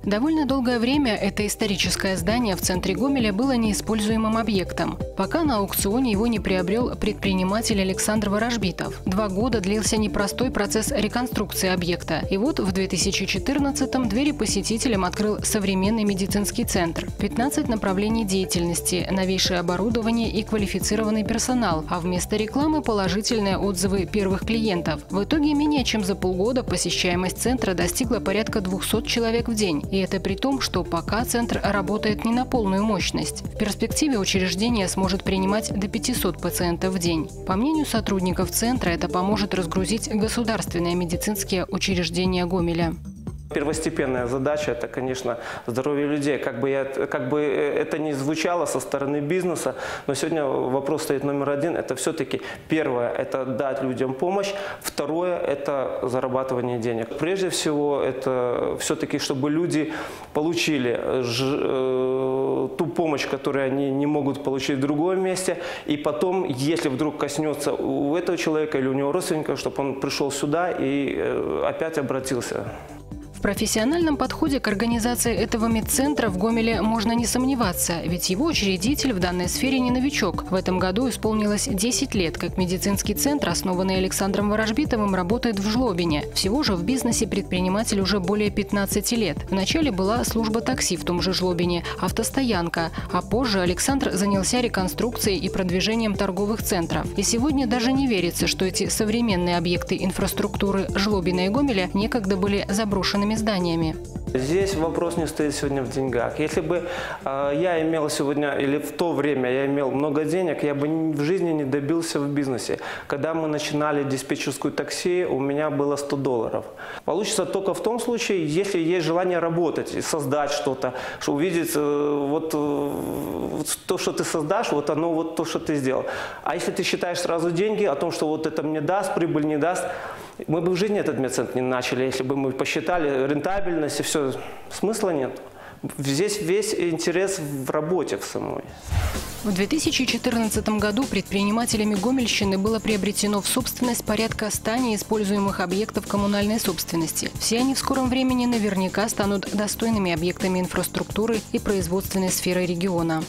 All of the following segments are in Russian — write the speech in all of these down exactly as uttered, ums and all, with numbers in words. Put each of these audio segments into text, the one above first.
Довольно долгое время это историческое здание в центре Гомеля было неиспользуемым объектом, пока на аукционе его не приобрел предприниматель Александр Ворожбитов. Два года длился непростой процесс реконструкции объекта. И вот в две тысячи четырнадцатом двери посетителям открыл современный медицинский центр. пятнадцать направлений деятельности, новейшее оборудование и квалифицированный персонал, а вместо рекламы положительные отзывы первых клиентов. В итоге менее чем за полгода посещаемость центра достигла порядка двухсот человек в день. И это при том, что пока центр работает не на полную мощность. В перспективе учреждение сможет принимать до пятисот пациентов в день. По мнению сотрудников центра, это поможет разгрузить государственные медицинские учреждения Гомеля. Первостепенная задача – это, конечно, здоровье людей. Как бы, я, как бы это ни звучало со стороны бизнеса, но сегодня вопрос стоит номер один. Это все-таки первое – это дать людям помощь. Второе – это зарабатывание денег. Прежде всего, это все-таки, чтобы люди получили ж, ту помощь, которую они не могут получить в другом месте. И потом, если вдруг коснется у этого человека или у него родственника, чтобы он пришел сюда и опять обратился. В профессиональном подходе к организации этого медцентра в Гомеле можно не сомневаться, ведь его учредитель в данной сфере не новичок. В этом году исполнилось десять лет, как медицинский центр, основанный Александром Ворожбитовым, работает в Жлобине. Всего же в бизнесе предприниматель уже более пятнадцати лет. Вначале была служба такси в том же Жлобине, автостоянка, а позже Александр занялся реконструкцией и продвижением торговых центров. И сегодня даже не верится, что эти современные объекты инфраструктуры Жлобина и Гомеля некогда были заброшенными зданиями. Здесь вопрос не стоит сегодня в деньгах. Если бы э, я имел сегодня, или в то время я имел много денег, я бы в жизни не добился в бизнесе. Когда мы начинали диспетчерскую такси, у меня было сто долларов. Получится только в том случае, если есть желание работать, создать что-то, что увидеть э, вот, э, то, что ты создашь, вот оно вот то, что ты сделал. А если ты считаешь сразу деньги о том, что вот это мне даст, прибыль не даст, мы бы в жизни этот медцентр не начали, если бы мы посчитали рентабельность и все. Смысла нет. Здесь весь интерес в работе в самой. В две тысячи четырнадцатом году предпринимателями Гомельщины было приобретено в собственность порядка ста неиспользуемых объектов коммунальной собственности. Все они в скором времени наверняка станут достойными объектами инфраструктуры и производственной сферы региона.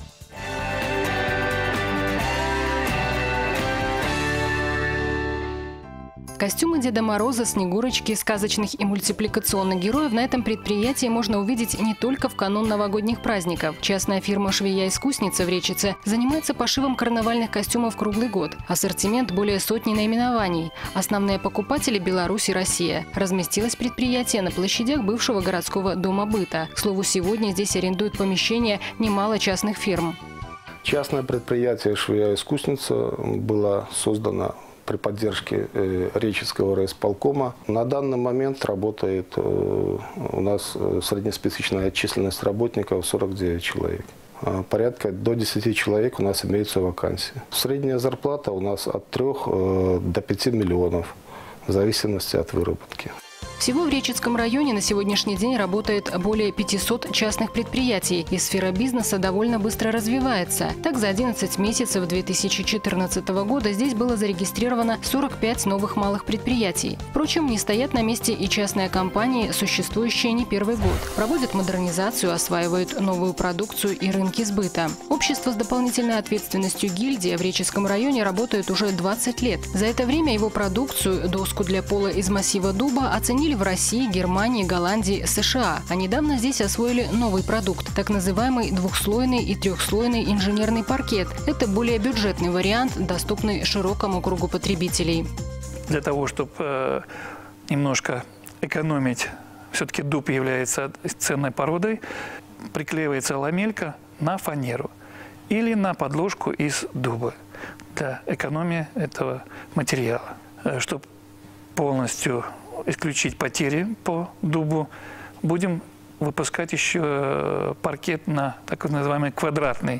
Костюмы Деда Мороза, Снегурочки, сказочных и мультипликационных героев на этом предприятии можно увидеть не только в канун новогодних праздников. Частная фирма «Швея-искусница» в Речице занимается пошивом карнавальных костюмов круглый год. Ассортимент более сотни наименований. Основные покупатели – Беларусь и Россия. Разместилось предприятие на площадях бывшего городского дома быта. К слову, сегодня здесь арендуют помещения немало частных фирм. Частное предприятие «Швея-искусница» было создано при поддержке э, Речицкого райисполкома. На данный момент работает э, у нас среднесписочная численность работников сорок девять человек. А порядка до десяти человек у нас имеются вакансии. Средняя зарплата у нас от трёх э, до пяти миллионов, в зависимости от выработки. Всего в Речицком районе на сегодняшний день работает более пятисот частных предприятий, и сфера бизнеса довольно быстро развивается. Так, за одиннадцать месяцев две тысячи четырнадцатого года здесь было зарегистрировано сорок пять новых малых предприятий. Впрочем, не стоят на месте и частные компании, существующие не первый год. Проводят модернизацию, осваивают новую продукцию и рынки сбыта. Общество с дополнительной ответственностью «Гильдия» в Речицком районе работает уже двадцать лет. За это время его продукцию, доску для пола из массива дуба, оценили в России, Германии, Голландии, США. А недавно здесь освоили новый продукт – так называемый двухслойный и трехслойный инженерный паркет. Это более бюджетный вариант, доступный широкому кругу потребителей. Для того, чтобы э, немножко экономить, все-таки дуб является ценной породой, приклеивается ламелька на фанеру или на подложку из дуба для экономии этого материала. Чтобы полностью исключить потери по дубу, будем выпускать еще паркет на так называемый квадратный,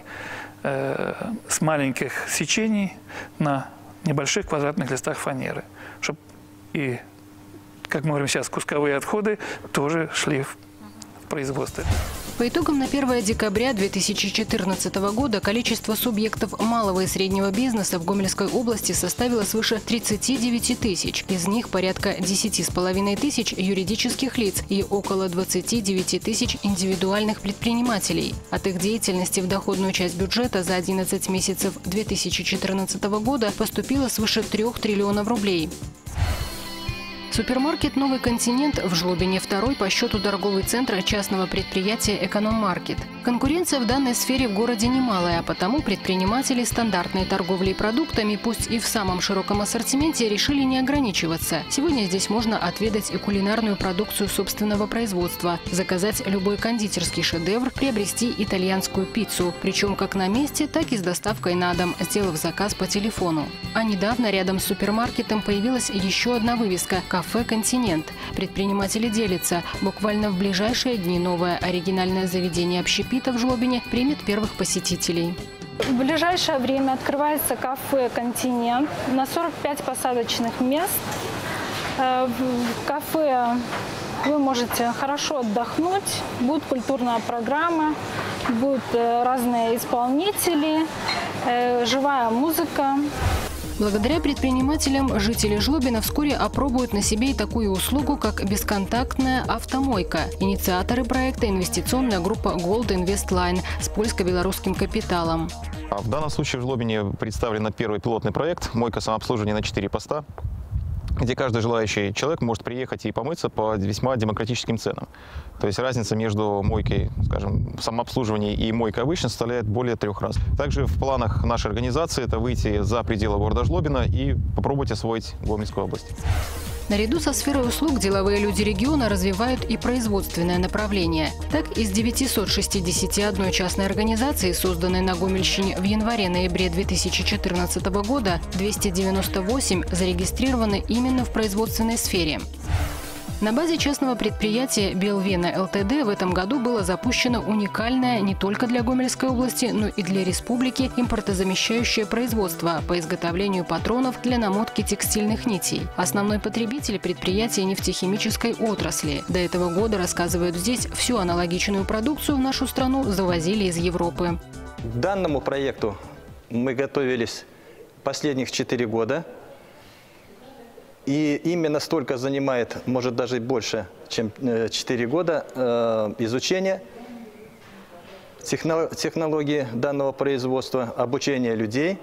э, с маленьких сечений на небольших квадратных листах фанеры, чтобы и, как мы говорим сейчас, кусковые отходы тоже шли в производстве. По итогам на первое декабря две тысячи четырнадцатого года количество субъектов малого и среднего бизнеса в Гомельской области составило свыше тридцати девяти тысяч. Из них порядка десяти с половиной тысяч юридических лиц и около двадцати девяти тысяч индивидуальных предпринимателей. От их деятельности в доходную часть бюджета за одиннадцать месяцев две тысячи четырнадцатого года поступило свыше трех триллионов рублей. Супермаркет «Новый континент» в Жлобине второй по счету торговый центр частного предприятия «Эконом-маркет». Конкуренция в данной сфере в городе немалая, а потому предприниматели стандартной торговлей продуктами, пусть и в самом широком ассортименте, решили не ограничиваться. Сегодня здесь можно отведать и кулинарную продукцию собственного производства, заказать любой кондитерский шедевр, приобрести итальянскую пиццу, причем как на месте, так и с доставкой на дом, сделав заказ по телефону. А недавно рядом с супермаркетом появилась еще одна вывеска – кафе «Континент». Предприниматели делятся. Буквально в ближайшие дни новое оригинальное заведение общепита в Жлобине примет первых посетителей. В ближайшее время открывается кафе «Континент» на сорок пять посадочных мест. В кафе вы можете хорошо отдохнуть, будет культурная программа, будут разные исполнители, живая музыка. Благодаря предпринимателям жители Жлобина вскоре опробуют на себе и такую услугу, как бесконтактная автомойка. Инициаторы проекта – инвестиционная группа Gold Invest Line с польско-белорусским капиталом. В данном случае в Жлобине представлен первый пилотный проект «Мойка самообслуживания на четыре поста», где каждый желающий человек может приехать и помыться по весьма демократическим ценам. То есть разница между мойкой, скажем, самообслуживания и мойкой обычно составляет более трех раз. Также в планах нашей организации это выйти за пределы города Жлобина и попробовать освоить Гомельскую область. Наряду со сферой услуг деловые люди региона развивают и производственное направление. Так, из девятисот шестидесяти одной частной организации, созданной на Гомельщине в январе-ноябре две тысячи четырнадцатого года, двести девяносто восемь зарегистрированы именно в производственной сфере. На базе частного предприятия «Белвена ЛТД» в этом году было запущено уникальное не только для Гомельской области, но и для республики импортозамещающее производство по изготовлению патронов для намотки текстильных нитей. Основной потребитель – предприятие нефтехимической отрасли. До этого года, рассказывают здесь, всю аналогичную продукцию в нашу страну завозили из Европы. К данному проекту мы готовились последних четыре года. И именно столько занимает, может даже больше, чем четыре года, э, изучение технологии данного производства, обучение людей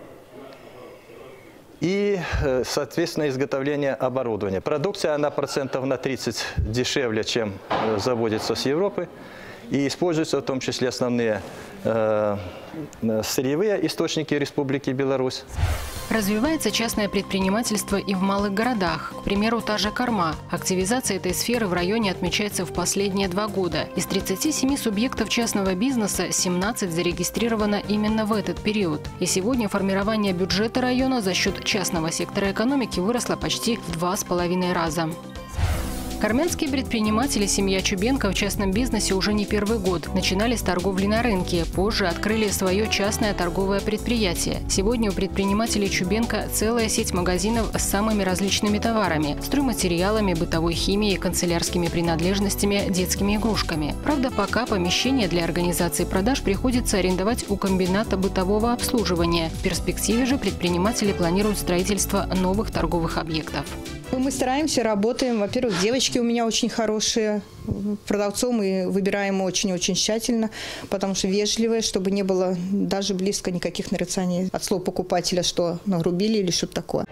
и, соответственно, изготовление оборудования. Продукция, она процентов на тридцать дешевле, чем заводится с Европы. И используются в том числе основные э, сырьевые источники Республики Беларусь. Развивается частное предпринимательство и в малых городах. К примеру, та же Корма. Активизация этой сферы в районе отмечается в последние два года. Из тридцати семи субъектов частного бизнеса семнадцать зарегистрировано именно в этот период. И сегодня формирование бюджета района за счет частного сектора экономики выросло почти в два с половиной раза. Армянские предприниматели семья Чубенко в частном бизнесе уже не первый год. Начинали с торговли на рынке, позже открыли свое частное торговое предприятие. Сегодня у предпринимателей Чубенко целая сеть магазинов с самыми различными товарами – стройматериалами, бытовой химией, канцелярскими принадлежностями, детскими игрушками. Правда, пока помещение для организации продаж приходится арендовать у комбината бытового обслуживания. В перспективе же предприниматели планируют строительство новых торговых объектов. Мы стараемся, работаем. Во-первых, девочки у меня очень хорошие. Продавцов мы выбираем очень-очень тщательно, потому что вежливые, чтобы не было даже близко никаких нарицаний от слов покупателя, что нагрубили или что-то такое.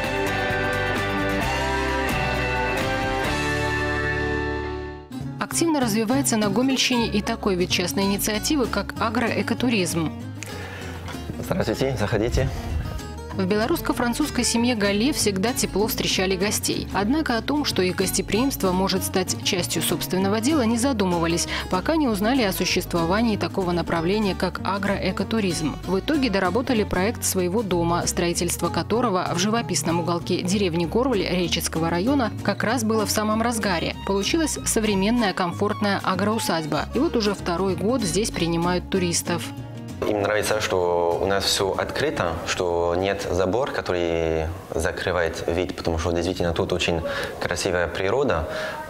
Активно развивается на Гомельщине и такой вид частной инициативы, как агроэкотуризм. Здравствуйте, заходите. В белорусско-французской семье Галле всегда тепло встречали гостей. Однако о том, что их гостеприимство может стать частью собственного дела, не задумывались, пока не узнали о существовании такого направления, как агроэкотуризм. В итоге доработали проект своего дома, строительство которого в живописном уголке деревни Горваль Речицкого района как раз было в самом разгаре. Получилась современная комфортная агроусадьба. И вот уже второй год здесь принимают туристов. Им нравится, что у нас все открыто, что нет забора, который закрывает вид, потому что действительно тут очень красивая природа.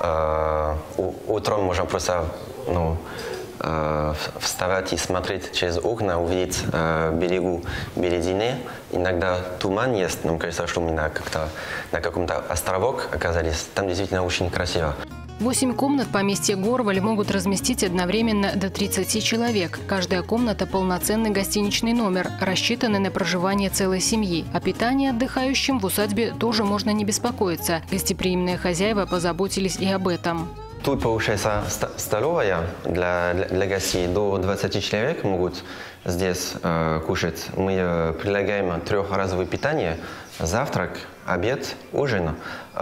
Утром можно просто ну, вставать и смотреть через окна, увидеть берегу Березины. Иногда туман есть, нам кажется, что мы на, как-то, на каком-то островок оказались. Там действительно очень красиво. Восемь комнат поместья Горваль могут разместить одновременно до тридцати человек. Каждая комната – полноценный гостиничный номер, рассчитанный на проживание целой семьи. О питании отдыхающим в усадьбе тоже можно не беспокоиться. Гостеприимные хозяева позаботились и об этом. Тут получается столовая для, для, для гостей. До двадцати человек могут здесь э, кушать. Мы э, предлагаем трехразовое питание: завтрак, обед, ужин.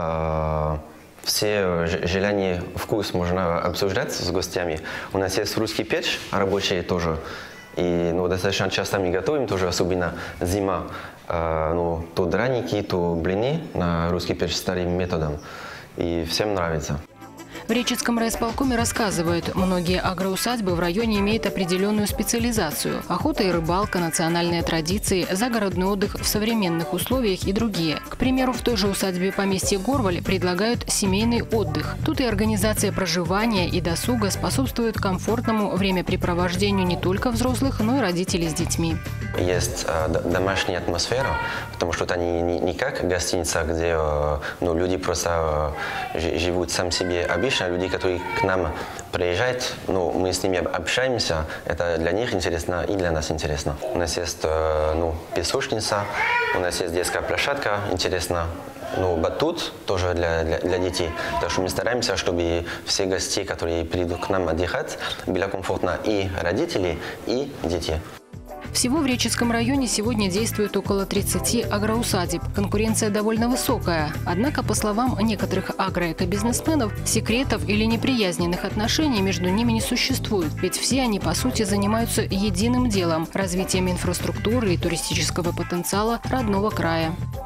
Э, Все желания, вкус можно обсуждать с гостями. У нас есть русский печь, рабочие тоже. И ну, достаточно часто мы готовим тоже, особенно зима. Э, ну, то драники, то блины на русский печь старым методом. И всем нравится. В Речицком райисполкоме рассказывают, многие агроусадьбы в районе имеют определенную специализацию. Охота и рыбалка, национальные традиции, загородный отдых в современных условиях и другие. К примеру, в той же усадьбе поместья Горваль предлагают семейный отдых. Тут и организация проживания, и досуга способствуют комфортному времяпрепровождению не только взрослых, но и родителей с детьми. Есть э, домашняя атмосфера, потому что это не, не, не как гостиница, где э, ну, люди просто э, живут сам себе. Обычно люди, которые к нам приезжают, ну, мы с ними общаемся, это для них интересно и для нас интересно. У нас есть э, ну, песочница, у нас есть детская площадка, интересно. Ну, батут тоже для, для, для детей. Так что мы стараемся, чтобы все гости, которые придут к нам отдыхать, было комфортно и родители, и дети. Всего в Речицком районе сегодня действует около тридцати агроусадеб. Конкуренция довольно высокая. Однако, по словам некоторых агроэкобизнесменов, секретов или неприязненных отношений между ними не существует. Ведь все они, по сути, занимаются единым делом – развитием инфраструктуры и туристического потенциала родного края.